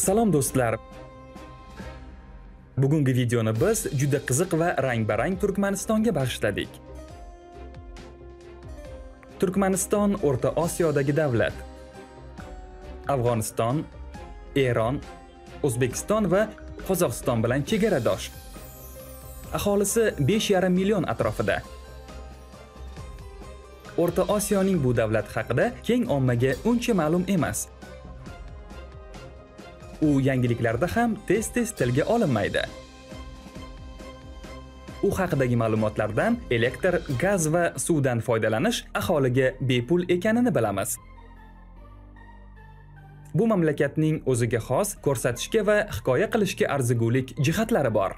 Salom do'stlar. Bugungi videoni biz juda qiziq va rang-barang Turkmanistonga bag'ishladik. Turkmaniston O'rta Osiyodagi davlat. Afg'oniston, Eron, O'zbekiston va Qozog'iston bilan chegaradosh. Aholisi 5,5 million atrofida. O'rta Osiyoning bu davlat haqida keng ommaga uncha ma'lum emas. U yangiliklarda ham tez-tez tilga olinmaydi. U haqidagi ma'lumotlardan elektr, gaz va suvdan foydalanish aholiga bepul ekanini bilamiz. Bu mamlakatning o'ziga xos ko'rsatishga va hikoya qilishga arzigulik jihatlari bor.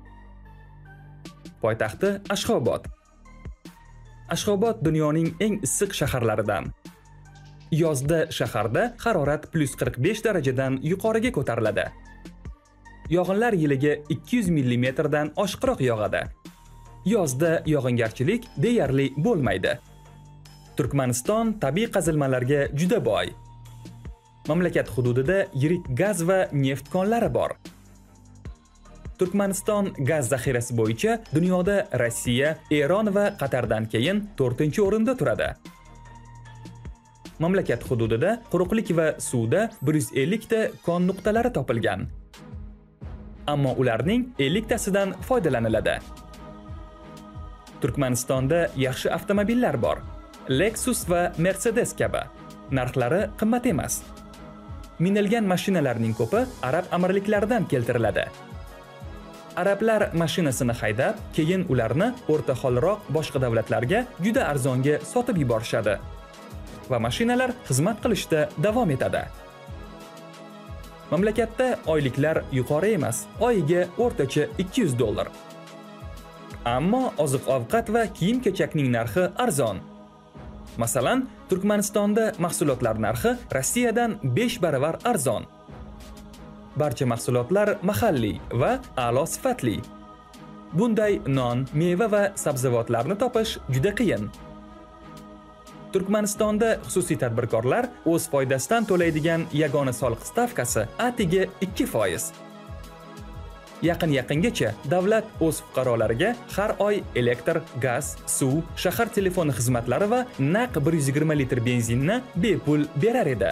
Poytaxti Ashxobod. Ashxobod dunyoning eng issiq shaharlaridan. Yozda shaharda harorat +45 darajadan yuqoriga ko'tariladi. Yog'inlar yiliga 200 mm dan oshiqroq yog'adi. Yozda yog'ingarchilik deyarli bo'lmaydi. Turkmaniston tabiiy qazilmalarga juda boy. Mamlakat hududida yirik gaz va neft konlari bor. Turkmaniston gaz zaxirasi bo'yicha dunyoda Rossiya, Eron va Qatardan keyin 4-o'rinda turadi. Mamlakat hududida quruqlik va suvda 150 ta kon nuqtalari topilgan. Ammo ularning 50 tasidan foydalaniladi. Turkmanistonda yaxshi avtomobillar bor. Lexus va Mercedes kabi. Narxlari qimmat emas. Minilgan mashinalarning ko'pi arab amirliklaridan keltiriladi. Arablar mashinasini haydab, keyin ularni o'rta holroq boshqa davlatlarga juda arzonga sotib yuborishadi. Va mashinalar xizmat qilishda davom etadi. Mamlakatda oyliklar yuqori emas, oyiga o'rtacha $200. Ammo oziq-ovqat va kiyim-kechakning narxi arzon. Masalan, Turkmanistonda mahsulotlar narxi Rossiyadan 5 baravar arzon. Barcha mahsulotlar mahalliy va a'lo sifatli. Bunday non, meva va sabzavotlarni topish juda qiyin. Turkmanistonda xususiy tadbirkorlar o'z foydasidan to'laydigan yagona soliq stavkasi atiga 2%. Yaqingacha davlat o'z fuqarolariga har oy elektr, gaz, suv, shahar telefoni xizmatlari va naq 120 litr benzinni bepul berar edi.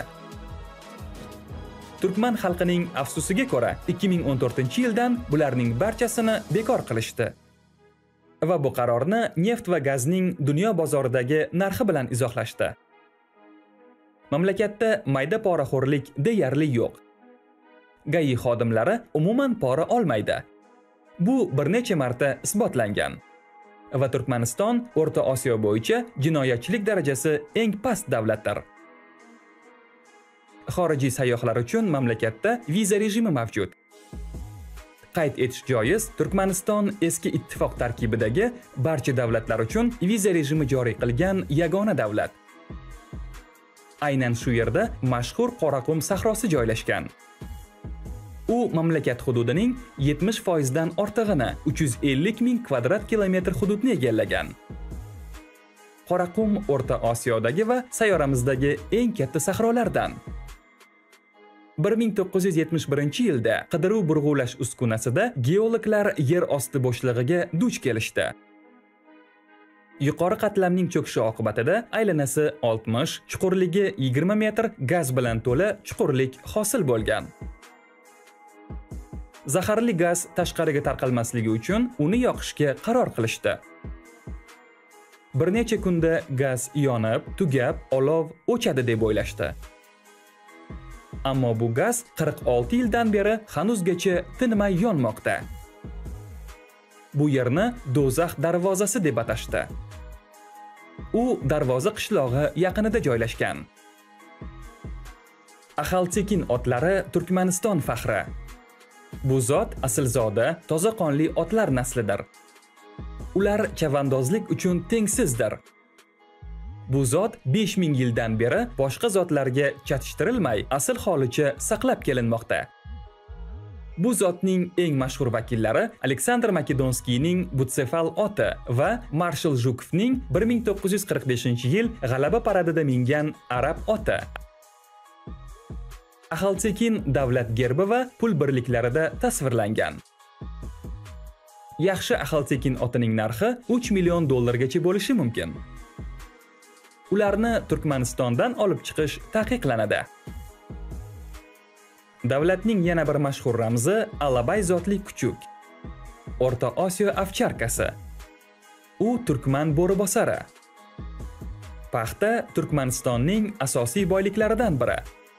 Turkman xalqining afsusiga ko'ra 2014-yildan bularning barchasini bekor qilishdi. Va bu qarorni neft va gazning dunyo bozoridagi narxi bilan izohlashdi. Mamlakatda mayda poraxo'rlik deyarli yo'q. GAI xodimlari umuman pora olmaydi. Bu bir necha marta isbotlangan. Va Turkmaniston O'rta Osiyo bo'yicha jinoyatchilik darajasi eng past davlatdir. Xorijiy sayyohlar uchun mamlakatda viza rejimi mavjud. Qayd etish joiz, Turkmaniston eski ittifoq tarkibidagi barcha davlatlar uchun viza rejimi joriy qilgan yagona davlat. Aynan shu yerda mashhur Qoraqum sahrosi joylashgan. U mamlakat hududining 70% dan ortig'ini, 350 ming kvadrat kilometr hududni egallagan. Qoraqum O'rta Osiyodagi va sayyoramizdagi eng katta sahrolardan. 1971-yilda qidiruv-burg'ulash uskunasida geologlar yer osti bo'shlig'iga duch kelishdi. Yuqori qatlamning cho'kishi oqibatida aylanasi 60, chuqurligi 20 metr gaz bilan to'la chuqurlik hosil bo'lgan. Zaharli gaz tashqariga tarqalmasligi uchun uni yoqishga qaror qilishdi. Bir necha kunda gaz yonib, tugab, olov o'chadi deb o'ylashdi. Ammo bu gaz 46 yildan beri hanuzgacha tinmay yonmoqda. Bu yerni do'zax darvozasi deb atashdi. U darvoza qishlog'i yaqinida joylashgan. Axaltekin otlari Turkmaniston faxri. Bu zot aslzoda, toza qonli otlar naslidir. Ular chavandozlik uchun tengsizdir. Bu zot 5000 yildan beri boshqa zotlarga chatishtirilmay asl holicha saqlab kelinmoqda. Bu zotning eng mashhur vakillari Aleksandr Makedonskiyning Butsefal oti va Marshal Zhukovning 1945-yil g'alaba paradida mingan arab oti. Axaltekin davlat gerbi va pul birliklarida tasvirlangan. Yaxshi Axaltekin otining narxi 3 million dollargacha bo'lishi mumkin. Ularni Turkmanistondan olib chiqish taqiqlanadi. Davlatning yana bir mashhur ramzi Alabay zotli kuchuk. O'rta Osiyo ovcharkasi. U turkman bo'ribosari. Paxta Turkmanistonning asosiy boyliklaridan biri.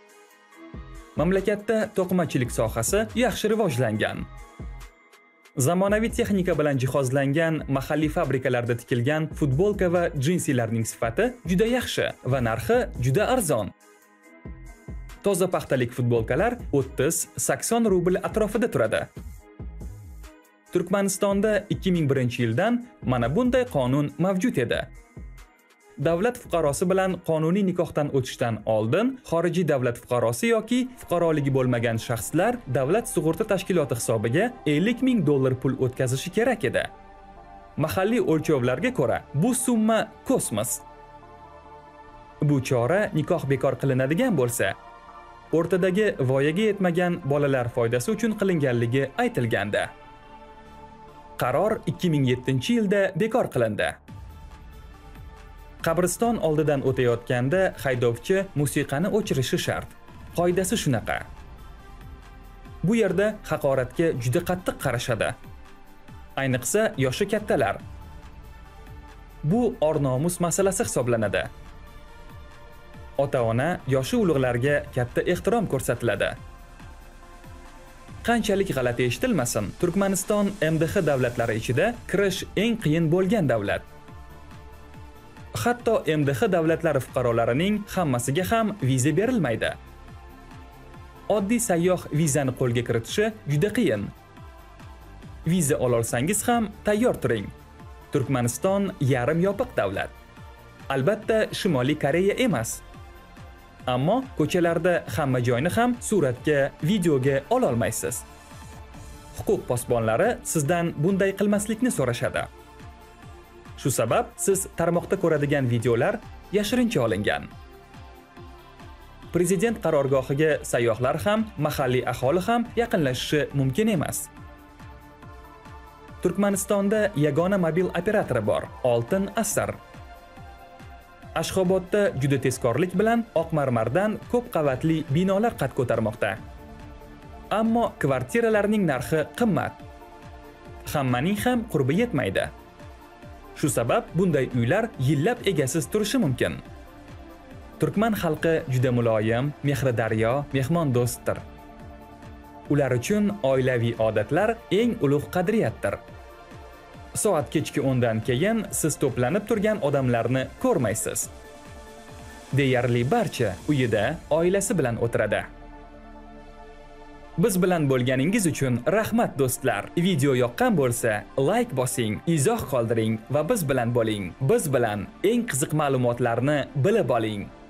Mamlakatda to'qimachilik sohasi yaxshi rivojlangan. Zamonaviy texnika bilan jihozlangan mahalliy fabrikalarda tikilgan futbolka va jinsilarning sifati juda yaxshi va narxi juda arzon. Toza paxtalik futbolkalar 30-80 rubl atrofida turadi. Turkmanistonda 2001-yildan mana bunday qonun mavjud edi. Davlat fuqarosi bilan qonuniy nikohdan o'tishdan oldin xorijiy davlat fuqarosi yoki fuqaroligi bo'lmagan shaxslar davlat sug'urta tashkiloti hisobiga 50 ming dollar pul o'tkazishi kerak edi. Mahalliy o'lchovlarga ko'ra bu summa kosmos. Bu chora nikoh bekor qilinadigan bo'lsa, o'rtadagi voyaga yetmagan bolalar foydasi uchun qilinganligi aytilgandi. Qaror 2007-yilda bekor qilindi. Qabriston oldidan o'tayotganda haydovchi musiqani o'chirishi shart. Qoidasi shunaqa. Bu yerda haqoratga juda qattiq qarashadi. Ayniqsa yoshi kattalar. Bu or-nomus masalasi hisoblanadi. Ota-ona yoshi ulug'larga katta ehtirom ko'rsatiladi. Qanchalik g'alati eshitilmasin, Turkmaniston MDH davlatlari ichida kirish eng qiyin bo'lgan davlat. Hatto MDH davlatlari fuqarolarining hammasiga ham viza berilmaydi. Oddiy sayyoh vizani qo'lga kiritishi juda qiyin. Viza ololsangiz ham tayyor turing. Turkmaniston yarim yopiq davlat. Albatta Shimoliy Koreya emas. Ammo ko'chalarda hamma joyni ham suratga, videoga ola olmaysiz. Huquq posbonlari sizdan bunday qilmaslikni so'rashadi. Shu sabab siz tarmoqda ko'radigan videolar yashirincha olingan. Prezident qarorgohiga sayyohlar ham, mahalliy aholi ham yaqinlashishi mumkin emas. Turkmanistonda yagona mobil operatori bor, Oltin Asr. Ashxobodda juda tezkorlik bilan oq marmardan ko'p qavatli binolar qad ko'tarmoqda. Ammo kvartiralarning narxi qimmat. Hammaning ham qurbi yetmaydi. Shu sabab bunday uylar yillab egasiz turishi mumkin. Turkman xalqi juda muloyim, mehridaryo, mehmondo'stdir. Ular uchun oilaviy odatlar eng ulug' qadriyatdir. Soat kechki 10 dan keyin siz to'planib turgan odamlarni ko'rmaysiz. Deyarli barcha uyida oilasi bilan o'tiradi. Biz bilan bo'lganingiz uchun rahmat do'stlar. Video yoqqan bo'lsa, like bosing, izoh qoldiring va biz bilan bo'ling. Biz bilan eng qiziq ma'lumotlarni bilib oling.